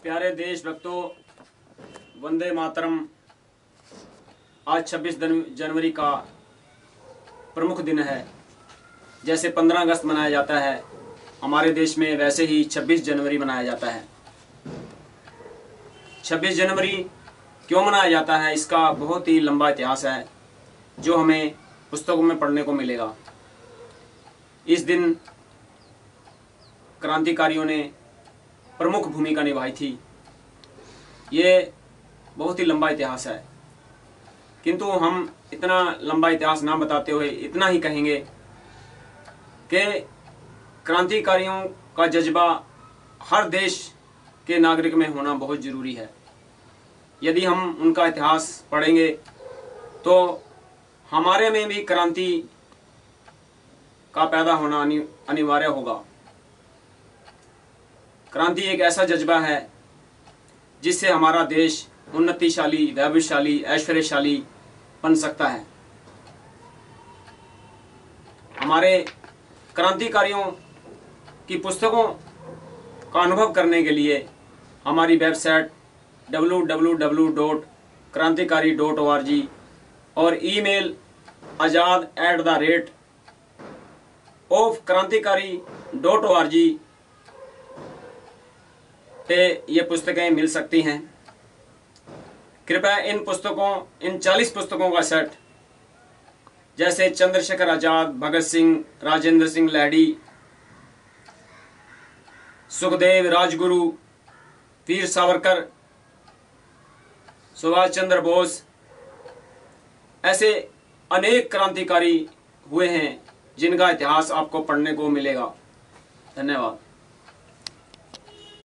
प्यारे देशभक्तों, वंदे मातरम। आज 26 जनवरी का प्रमुख दिन है। जैसे 15 अगस्त मनाया जाता है हमारे देश में, वैसे ही 26 जनवरी मनाया जाता है। 26 जनवरी क्यों मनाया जाता है, इसका बहुत ही लंबा इतिहास है जो हमें पुस्तकों में पढ़ने को मिलेगा। इस दिन क्रांतिकारियों ने प्रमुख भूमिका निभाई थी। ये बहुत ही लंबा इतिहास है, किंतु हम इतना लंबा इतिहास ना बताते हुए इतना ही कहेंगे कि क्रांतिकारियों का जज्बा हर देश के नागरिक में होना बहुत ज़रूरी है। यदि हम उनका इतिहास पढ़ेंगे तो हमारे में भी क्रांति का पैदा होना अनिवार्य होगा। क्रांति एक ऐसा जज्बा है जिससे हमारा देश उन्नतिशाली, वैभवशाली, ऐश्वर्यशाली बन सकता है। हमारे क्रांतिकारियों की पुस्तकों का अनुभव करने के लिए हमारी वेबसाइट www.krantikari.org और ईमेल azad@krantikari.org पे ये पुस्तकें मिल सकती हैं। कृपया इन 40 पुस्तकों का सेट, जैसे चंद्रशेखर आजाद, भगत सिंह, राजेंद्र सिंह लाहिड़ी, सुखदेव, राजगुरु, वीर सावरकर, सुभाष चंद्र बोस, ऐसे अनेक क्रांतिकारी हुए हैं जिनका इतिहास आपको पढ़ने को मिलेगा। धन्यवाद।